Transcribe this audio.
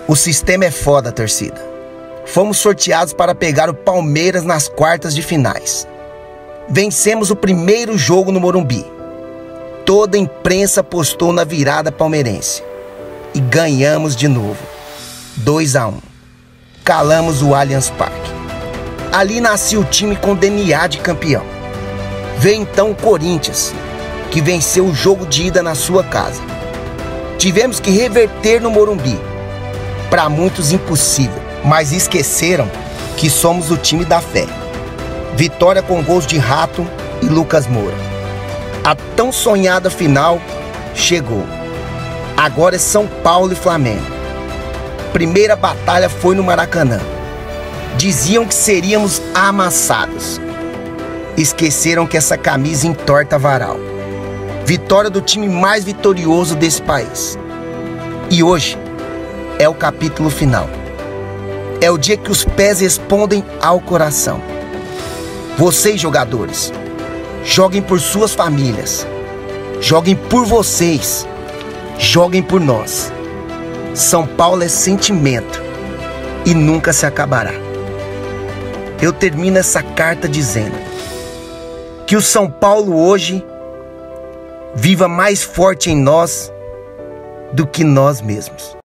O sistema é foda, torcida. Fomos sorteados para pegar o Palmeiras nas quartas de finais. Vencemos o primeiro jogo no Morumbi. Toda a imprensa apostou na virada palmeirense. E ganhamos de novo. 2-1. Calamos o Allianz Parque. Ali nascia o time com DNA de campeão. Veio então o Corinthians, que venceu o jogo de ida na sua casa. Tivemos que reverter no Morumbi. Para muitos impossível, mas esqueceram que somos o time da fé. Vitória com gols de Rato e Lucas Moura. A tão sonhada final chegou. Agora é São Paulo e Flamengo. Primeira batalha foi no Maracanã. Diziam que seríamos amassados. Esqueceram que essa camisa entorta varal. Vitória do time mais vitorioso desse país. E hoje é o capítulo final. É o dia que os pés respondem ao coração. Vocês, jogadores, joguem por suas famílias. Joguem por vocês. Joguem por nós. São Paulo é sentimento e nunca se acabará. Eu termino essa carta dizendo que o São Paulo hoje viva mais forte em nós do que nós mesmos.